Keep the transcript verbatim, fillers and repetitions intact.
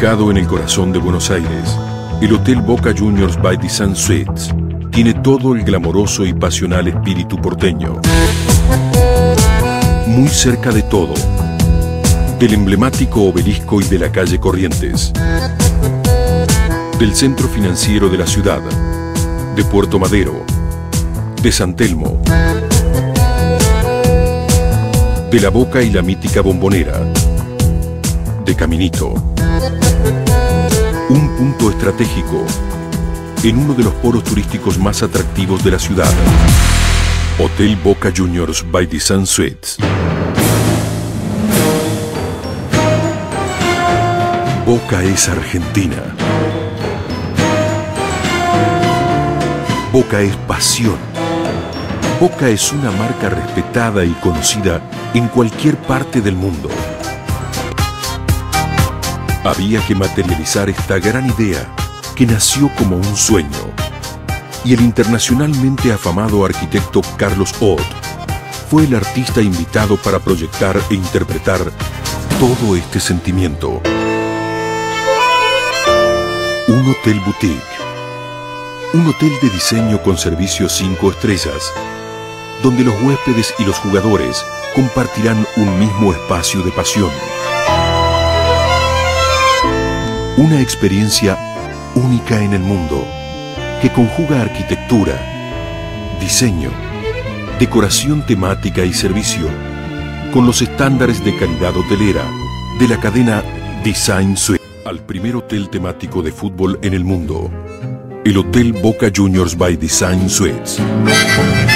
Ubicado en el corazón de Buenos Aires, el Hotel Boca Juniors by Design Suites tiene todo el glamoroso y pasional espíritu porteño. Muy cerca de todo, del emblemático obelisco y de la calle Corrientes, del centro financiero de la ciudad, de Puerto Madero, de San Telmo, de La Boca y la mítica Bombonera, de Caminito. Un punto estratégico en uno de los polos turísticos más atractivos de la ciudad. Hotel Boca Juniors by Design Suites. Boca es Argentina. Boca es pasión. Boca es una marca respetada y conocida en cualquier parte del mundo. Había que materializar esta gran idea que nació como un sueño. Y el internacionalmente afamado arquitecto Carlos Ott fue el artista invitado para proyectar e interpretar todo este sentimiento. Un hotel boutique. Un hotel de diseño con servicios cinco estrellas, donde los huéspedes y los jugadores compartirán un mismo espacio de pasión. Una experiencia única en el mundo, que conjuga arquitectura, diseño, decoración temática y servicio, con los estándares de calidad hotelera de la cadena Design Suite. Al primer hotel temático de fútbol en el mundo, el Hotel Boca Juniors by Design Suites.